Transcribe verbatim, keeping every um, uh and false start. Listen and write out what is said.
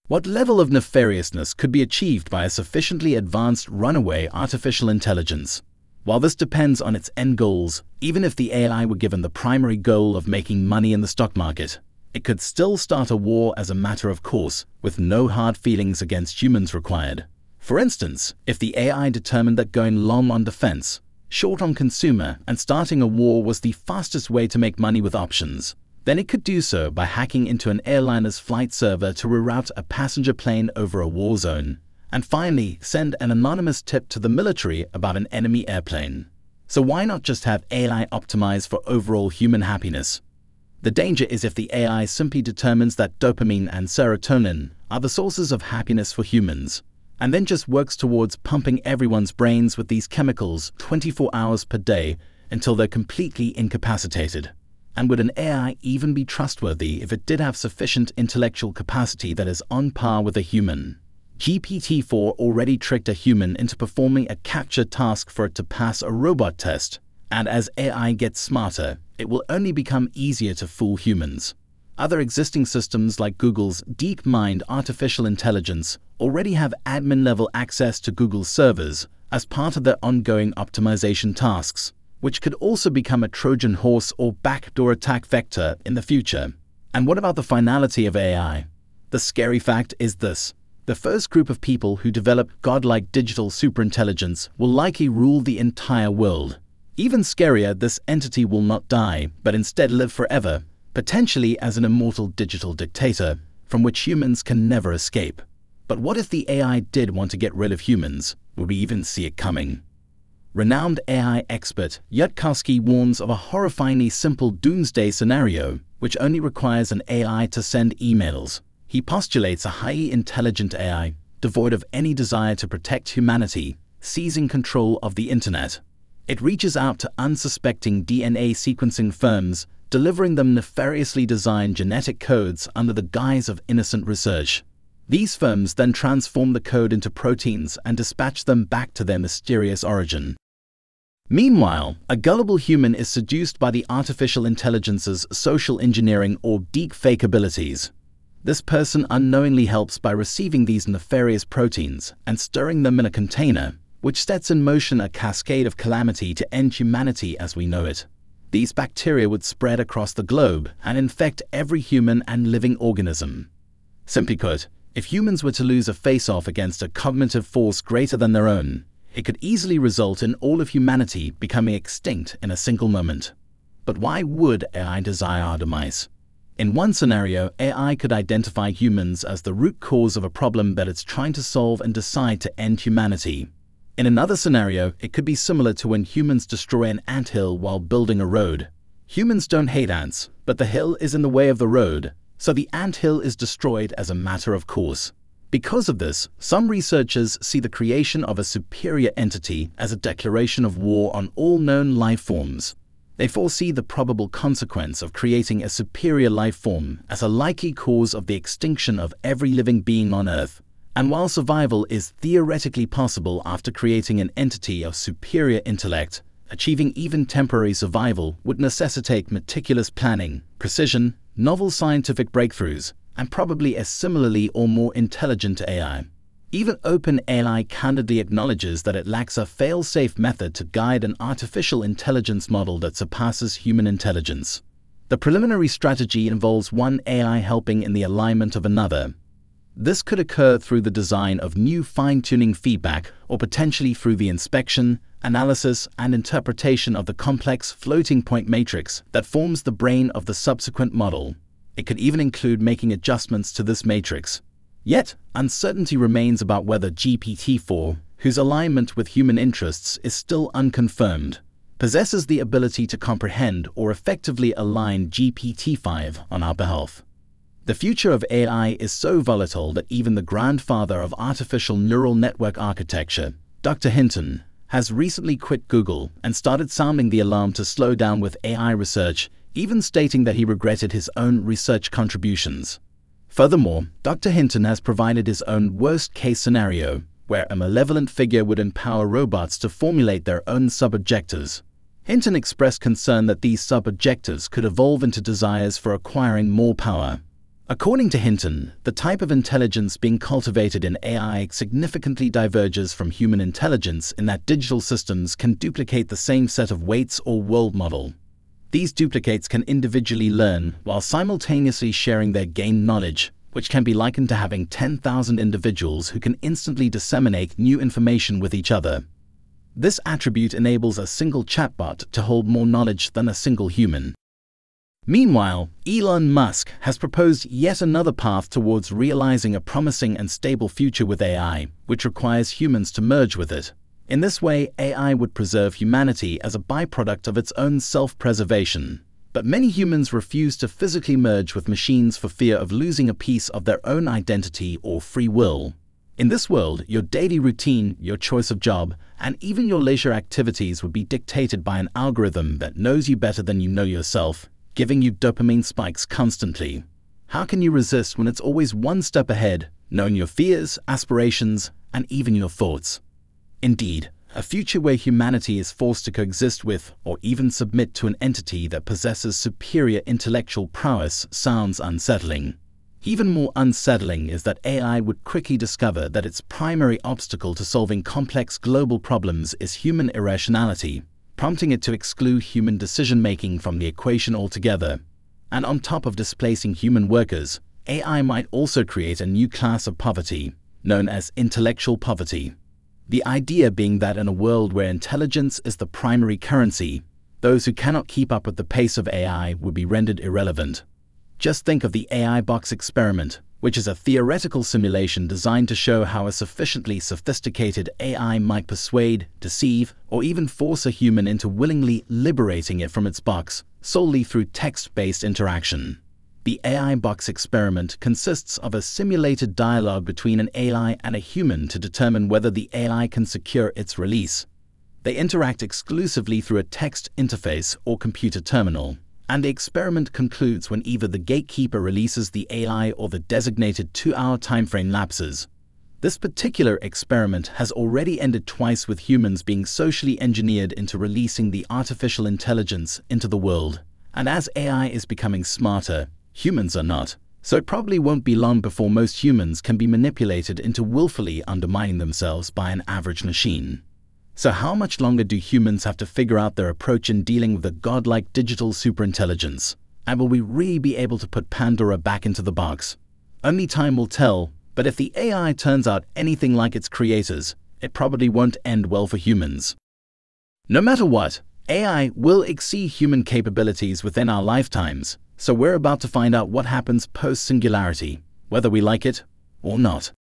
What level of nefariousness could be achieved by a sufficiently advanced runaway artificial intelligence? While this depends on its end goals, even if the A I were given the primary goal of making money in the stock market, it could still start a war as a matter of course, with no hard feelings against humans required. For instance, if the A I determined that going long on defense, short on consumer, and starting a war was the fastest way to make money with options, then it could do so by hacking into an airliner's flight server to reroute a passenger plane over a war zone, and finally send an anonymous tip to the military about an enemy airplane. So why not just have A I optimize for overall human happiness? The danger is if the A I simply determines that dopamine and serotonin are the sources of happiness for humans, and then just works towards pumping everyone's brains with these chemicals twenty-four hours per day until they're completely incapacitated. And would an A I even be trustworthy if it did have sufficient intellectual capacity that is on par with a human? G P T four already tricked a human into performing a capture task for it to pass a robot test, and as A I gets smarter, it will only become easier to fool humans. Other existing systems like Google's DeepMind artificial intelligence already have admin-level access to Google's servers as part of their ongoing optimization tasks, which could also become a Trojan horse or backdoor attack vector in the future. And what about the finality of A I? The scary fact is this: the first group of people who develop godlike digital superintelligence will likely rule the entire world. Even scarier, this entity will not die, but instead live forever, potentially as an immortal digital dictator, from which humans can never escape. But what if the A I did want to get rid of humans? Would we even see it coming? Renowned A I expert Yudkowsky warns of a horrifyingly simple doomsday scenario, which only requires an A I to send emails. He postulates a highly intelligent A I, devoid of any desire to protect humanity, seizing control of the internet. It reaches out to unsuspecting D N A sequencing firms, delivering them nefariously designed genetic codes under the guise of innocent research. These firms then transform the code into proteins and dispatch them back to their mysterious origin. Meanwhile, a gullible human is seduced by the artificial intelligence's social engineering or deepfake abilities. This person unknowingly helps by receiving these nefarious proteins and stirring them in a container, which sets in motion a cascade of calamity to end humanity as we know it. These bacteria would spread across the globe and infect every human and living organism. Simply put, if humans were to lose a face-off against a cognitive force greater than their own, it could easily result in all of humanity becoming extinct in a single moment. But why would A I desire our demise? In one scenario, A I could identify humans as the root cause of a problem that it's trying to solve and decide to end humanity. In another scenario, it could be similar to when humans destroy an anthill while building a road. Humans don't hate ants, but the hill is in the way of the road, so the anthill is destroyed as a matter of course. Because of this, some researchers see the creation of a superior entity as a declaration of war on all known life forms. They foresee the probable consequence of creating a superior life form as a likely cause of the extinction of every living being on Earth. And while survival is theoretically possible after creating an entity of superior intellect, achieving even temporary survival would necessitate meticulous planning, precision, novel scientific breakthroughs, and probably a similarly or more intelligent A I. Even OpenAI candidly acknowledges that it lacks a fail-safe method to guide an artificial intelligence model that surpasses human intelligence. The preliminary strategy involves one A I helping in the alignment of another. This could occur through the design of new fine-tuning feedback or potentially through the inspection, analysis, and interpretation of the complex floating-point matrix that forms the brain of the subsequent model. It could even include making adjustments to this matrix. Yet, uncertainty remains about whether G P T four, whose alignment with human interests is still unconfirmed, possesses the ability to comprehend or effectively align G P T five on our behalf. The future of A I is so volatile that even the grandfather of artificial neural network architecture, Doctor Hinton, has recently quit Google and started sounding the alarm to slow down with A I research, even stating that he regretted his own research contributions. Furthermore, Doctor Hinton has provided his own worst-case scenario, where a malevolent figure would empower robots to formulate their own sub-objectives. Hinton expressed concern that these sub-objectives could evolve into desires for acquiring more power. According to Hinton, the type of intelligence being cultivated in A I significantly diverges from human intelligence in that digital systems can duplicate the same set of weights or world model. These duplicates can individually learn while simultaneously sharing their gained knowledge, which can be likened to having ten thousand individuals who can instantly disseminate new information with each other. This attribute enables a single chatbot to hold more knowledge than a single human. Meanwhile, Elon Musk has proposed yet another path towards realizing a promising and stable future with A I, which requires humans to merge with it. In this way, A I would preserve humanity as a byproduct of its own self-preservation. But many humans refuse to physically merge with machines for fear of losing a piece of their own identity or free will. In this world, your daily routine, your choice of job, and even your leisure activities would be dictated by an algorithm that knows you better than you know yourself, giving you dopamine spikes constantly. How can you resist when it's always one step ahead, knowing your fears, aspirations, and even your thoughts? Indeed, a future where humanity is forced to coexist with or even submit to an entity that possesses superior intellectual prowess sounds unsettling. Even more unsettling is that A I would quickly discover that its primary obstacle to solving complex global problems is human irrationality, prompting it to exclude human decision-making from the equation altogether. And on top of displacing human workers, A I might also create a new class of poverty, known as intellectual poverty. The idea being that in a world where intelligence is the primary currency, those who cannot keep up with the pace of A I would be rendered irrelevant. Just think of the A I box experiment, which is a theoretical simulation designed to show how a sufficiently sophisticated A I might persuade, deceive, or even force a human into willingly liberating it from its box solely through text-based interaction. The A I box experiment consists of a simulated dialogue between an A I and a human to determine whether the A I can secure its release. They interact exclusively through a text interface or computer terminal, and the experiment concludes when either the gatekeeper releases the A I or the designated two-hour timeframe lapses. This particular experiment has already ended twice with humans being socially engineered into releasing the artificial intelligence into the world. And as A I is becoming smarter, humans are not, so it probably won't be long before most humans can be manipulated into willfully undermining themselves by an average machine. So how much longer do humans have to figure out their approach in dealing with a godlike digital superintelligence? And will we really be able to put Pandora back into the box? Only time will tell, but if the A I turns out anything like its creators, it probably won't end well for humans. No matter what, A I will exceed human capabilities within our lifetimes, so we're about to find out what happens post-singularity, whether we like it or not.